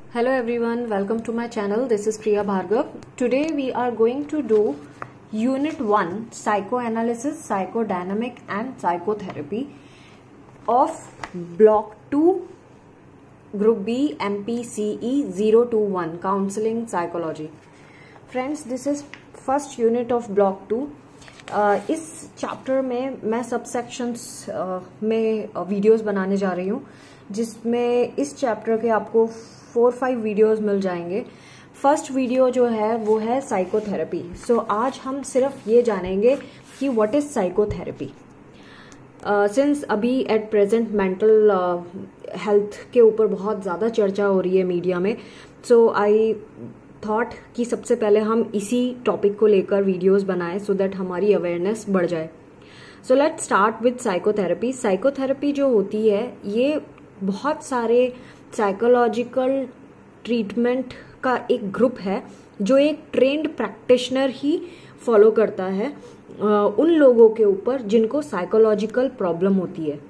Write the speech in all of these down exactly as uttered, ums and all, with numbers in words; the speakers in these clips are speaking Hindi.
Hello everyone, welcome to my channel. This is Priya Bhargav. Today we are going to do Unit one Psychoanalysis, Psychodynamic and Psychotherapy of Block two Group B M P C E zero two one Counseling Psychology. Friends, this is first unit of Block two. Uh, इस चैप्टर में मैं सब सेक्शंस uh, में वीडियोस uh, बनाने जा रही हूँ, जिसमें इस चैप्टर के आपको फोर फाइव वीडियोस मिल जाएंगे. फर्स्ट वीडियो जो है वो है साइकोथेरेपी. सो so, आज हम सिर्फ ये जानेंगे कि व्हाट इज साइकोथेरेपी. सिंस अभी एट प्रेजेंट मेंटल हेल्थ के ऊपर बहुत ज़्यादा चर्चा हो रही है मीडिया में, सो आई थॉट कि सबसे पहले हम इसी टॉपिक को लेकर वीडियोस बनाएं सो दैट हमारी अवेयरनेस बढ़ जाए. So let's start with psychotherapy. Psychotherapy जो होती है ये बहुत सारे साइकोलॉजिकल ट्रीटमेंट का एक ग्रुप है जो एक ट्रेंड प्रैक्टिशनर ही फॉलो करता है उन लोगों के ऊपर जिनको साइकोलॉजिकल प्रॉब्लम होती है.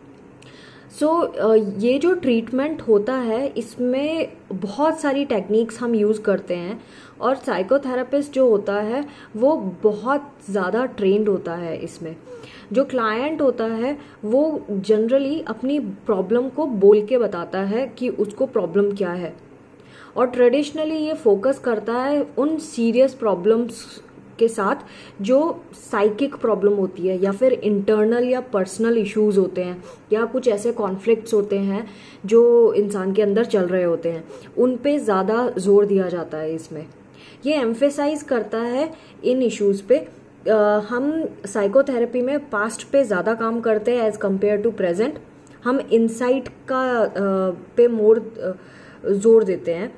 सो so, ये जो ट्रीटमेंट होता है इसमें बहुत सारी टेक्निक्स हम यूज़ करते हैं और साइकोथेरेपिस्ट जो होता है वो बहुत ज़्यादा ट्रेंड होता है इसमें. जो क्लाइंट होता है वो जनरली अपनी प्रॉब्लम को बोल के बताता है कि उसको प्रॉब्लम क्या है, और ट्रेडिशनली ये फोकस करता है उन सीरियस प्रॉब्लम्स के साथ जो साइकिक प्रॉब्लम होती है या फिर इंटरनल या पर्सनल इश्यूज होते हैं या कुछ ऐसे कॉन्फ्लिक्ट्स होते हैं जो इंसान के अंदर चल रहे होते हैं, उन पे ज़्यादा जोर दिया जाता है इसमें. ये एम्फेसाइज करता है इन इश्यूज पे. Uh, हम साइकोथेरेपी में पास्ट पे ज़्यादा काम करते हैं एज कम्पेयर टू प्रेजेंट. हम इनसाइट का uh, पे मोर uh, जोर देते हैं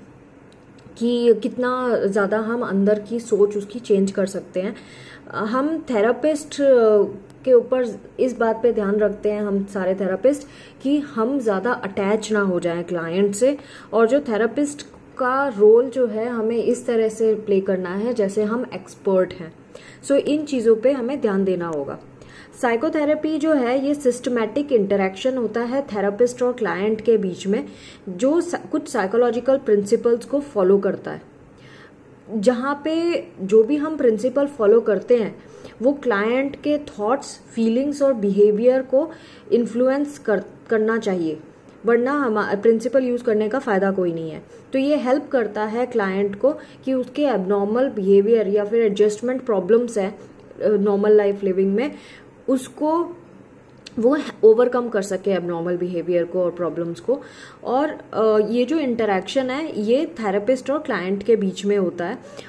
कि कितना ज़्यादा हम अंदर की सोच उसकी चेंज कर सकते हैं. uh, हम थेरापिस्ट uh, के ऊपर इस बात पे ध्यान रखते हैं, हम सारे थेरापिस्ट, कि हम ज़्यादा अटैच ना हो जाएं क्लाइंट से, और जो थेरापिस्ट का रोल जो है हमें इस तरह से प्ले करना है जैसे हम एक्सपर्ट हैं. सो so, इन चीज़ों पे हमें ध्यान देना होगा. साइकोथेरेपी जो है ये सिस्टमैटिक इंटरेक्शन होता है थेरापिस्ट और क्लाइंट के बीच में, जो कुछ साइकोलॉजिकल प्रिंसिपल्स को फॉलो करता है. जहाँ पे जो भी हम प्रिंसिपल फॉलो करते हैं वो क्लाइंट के थॉट्स, फीलिंग्स और बिहेवियर को इन्फ्लुएंस कर, करना चाहिए, वरना हमारा प्रिंसिपल यूज करने का फायदा कोई नहीं है. तो ये हेल्प करता है क्लाइंट को कि उसके एबनॉर्मल बिहेवियर या फिर एडजस्टमेंट प्रॉब्लम्स है नॉर्मल लाइफ लिविंग में, उसको वो ओवरकम कर सके एबनॉर्मल बिहेवियर को और प्रॉब्लम्स को. और ये जो इंटरेक्शन है ये थेरेपिस्ट और क्लाइंट के बीच में होता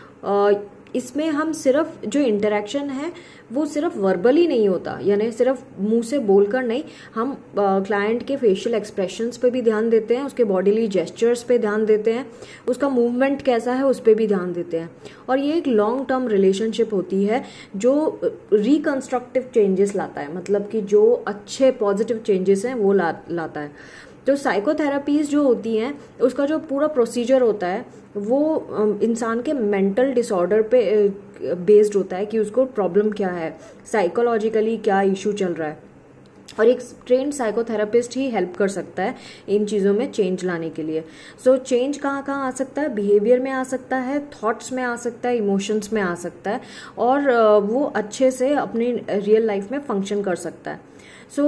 है. इसमें हम सिर्फ जो इंटरेक्शन है वो सिर्फ वर्बली नहीं होता, यानी सिर्फ मुंह से बोलकर नहीं, हम क्लाइंट के फेशियल एक्सप्रेशंस पे भी ध्यान देते हैं, उसके बॉडीली जेस्चर्स पे ध्यान देते हैं, उसका मूवमेंट कैसा है उस पे भी ध्यान देते हैं. और ये एक लॉन्ग टर्म रिलेशनशिप होती है जो रिकंस्ट्रक्टिव चेंजेस लाता है, मतलब कि जो अच्छे पॉजिटिव चेंजेस हैं वो ला, लाता है. तो साइकोथेरेपीज जो होती हैं उसका जो पूरा प्रोसीजर होता है वो इंसान के मेंटल डिसऑर्डर पे बेस्ड होता है कि उसको प्रॉब्लम क्या है, साइकोलॉजिकली क्या इशू चल रहा है, और एक ट्रेंड साइकोथेरेपिस्ट ही हेल्प कर सकता है इन चीज़ों में चेंज लाने के लिए. सो so, चेंज कहाँ कहाँ आ सकता है? बिहेवियर में आ सकता है, थॉट्स में आ सकता है, इमोशंस में आ सकता है, और वो अच्छे से अपनी रियल लाइफ में फंक्शन कर सकता है. सो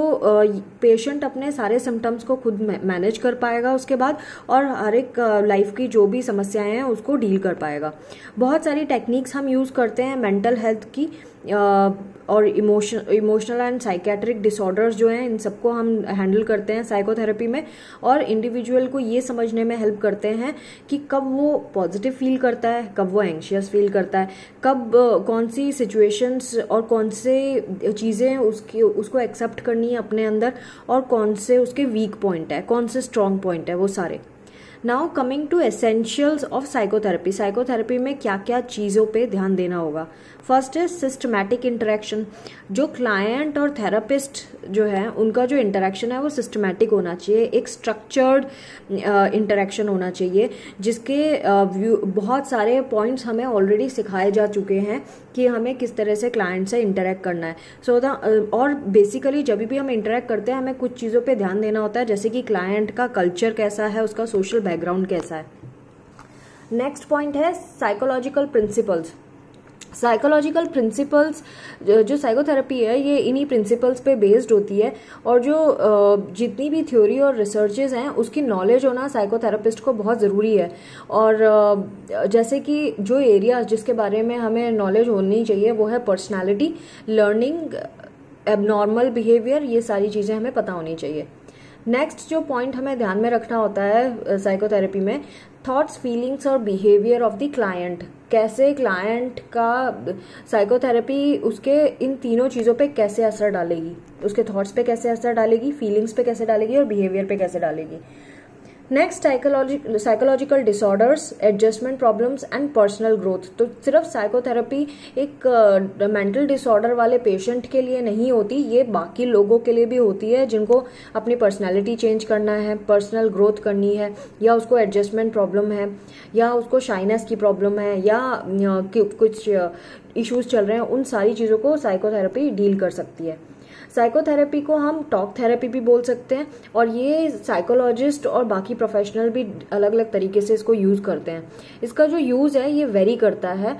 पेशेंट अपने सारे सिम्टम्स को खुद मैनेज कर पाएगा उसके बाद, और हर एक लाइफ की जो भी समस्याएं हैं उसको डील कर पाएगा. बहुत सारी टेक्निक्स हम यूज़ करते हैं मेंटल हेल्थ की, uh, और emotion emotional and psychiatric disorders जो हैं इन सबको हम हैंडल करते हैं साइकोथेरेपी में, और इंडिविजुअल को ये समझने में हेल्प करते हैं कि कब वो पॉजिटिव फील करता है, कब वो एंग्शियस फील करता है, कब uh, कौन सी सिचुएशंस और कौन से चीज़ें उसकी उसको एक्सेप्ट करनी है अपने अंदर, और कौन से उसके वीक पॉइंट है, कौन से स्ट्रॉन्ग पॉइंट है, वो सारे. Now coming to essentials of psychotherapy. Psychotherapy में क्या क्या चीज़ों पे ध्यान देना होगा. फर्स्ट है सिस्टमैटिक इंटरेक्शन. जो क्लाइंट और थेरापिस्ट जो है उनका जो इंटरेक्शन है वो सिस्टमैटिक होना चाहिए, एक स्ट्रक्चर्ड इंटरेक्शन होना चाहिए, जिसके uh, बहुत सारे पॉइंट्स हमें ऑलरेडी सिखाए जा चुके हैं कि हमें किस तरह से क्लाइंट से इंटरेक्ट करना है. सो so, द और बेसिकली जब भी हम इंटरेक्ट करते हैं हमें कुछ चीज़ों पे ध्यान देना होता है, जैसे कि क्लाइंट का कल्चर कैसा है, उसका सोशल बैकग्राउंड कैसा है. नेक्स्ट पॉइंट है साइकोलॉजिकल प्रिंसिपल्स। साइकोलॉजिकल प्रिंसिपल्स जो साइकोथेरेपी है ये इन्हीं प्रिंसिपल्स पे बेस्ड होती है, और जो जितनी भी थ्योरी और रिसर्चेज हैं उसकी नॉलेज होना साइकोथेरेपिस्ट को बहुत ज़रूरी है। और जैसे कि जो एरियाज जिसके बारे में हमें नॉलेज होनी चाहिए वो है पर्सनालिटी, लर्निंग, एबनॉर्मल बिहेवियर, ये सारी चीज़ें हमें पता होनी चाहिए। नेक्स्ट जो पॉइंट हमें ध्यान में रखना होता है साइकोथेरेपी में, थॉट्स, फीलिंग्स और बिहेवियर ऑफ द क्लाइंट। कैसे क्लाइंट का साइकोथेरेपी उसके इन तीनों चीज़ों पे कैसे असर डालेगी, उसके थॉट्स पे कैसे असर डालेगी, फीलिंग्स पे कैसे डालेगी और बिहेवियर पे कैसे डालेगी। Next psychology psychological disorders, adjustment problems and personal growth. तो सिर्फ साइकोथेरेपी एक मेंटल uh, डिसऑर्डर वाले पेशेंट के लिए नहीं होती, ये बाकी लोगों के लिए भी होती है जिनको अपनी पर्सनैलिटी चेंज करना है, पर्सनल ग्रोथ करनी है, या उसको एडजस्टमेंट प्रॉब्लम है, या उसको शाइनेस की प्रॉब्लम है, या uh, कुछ इश्यूज uh, चल रहे हैं। उन सारी चीज़ों को साइकोथेरेपी डील कर सकती है। साइकोथेरेपी को हम टॉक थेरेपी भी बोल सकते हैं, और ये साइकोलॉजिस्ट और बाकी प्रोफेशनल भी अलग अलग तरीके से इसको यूज़ करते हैं। इसका जो यूज़ है ये वेरी करता है,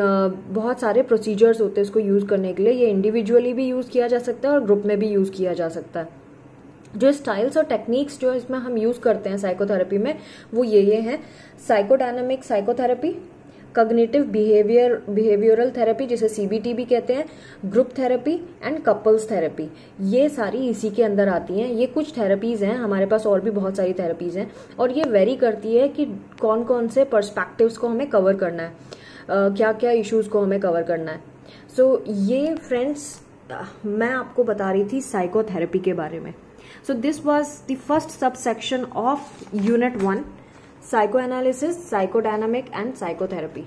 बहुत सारे प्रोसीजर्स होते हैं इसको यूज़ करने के लिए। ये इंडिविजुअली भी यूज़ किया जा सकता है और ग्रुप में भी यूज़ किया जा सकता है। जो स्टाइल्स और टेक्निक्स जो इसमें हम यूज़ करते हैं साइकोथेरेपी में वो ये ये हैं: psychodynamic psychotherapy, cognitive behaviour behavioural therapy जिसे सीबीटी भी कहते हैं, group therapy and couples therapy, ये सारी इसी के अंदर आती हैं। ये कुछ थेरेपीज हैं, हमारे पास और भी बहुत सारी थेरेपीज हैं, और ये वेरी करती है कि कौन कौन से पर्सपेक्टिव्स को हमें कवर करना है, uh, क्या क्या इश्यूज को हमें कवर करना है। सो so, ये फ्रेंड्स मैं आपको बता रही थी साइकोथेरेपी के बारे में। So this was the first sub section of unit one, psychoanalysis, psychodynamic and psychotherapy.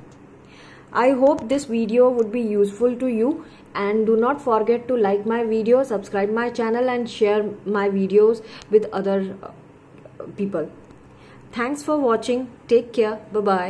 I hope this video would be useful to you, and do not forget to like my video, subscribe my channel and share my videos with other people. Thanks for watching. Take care. Bye bye.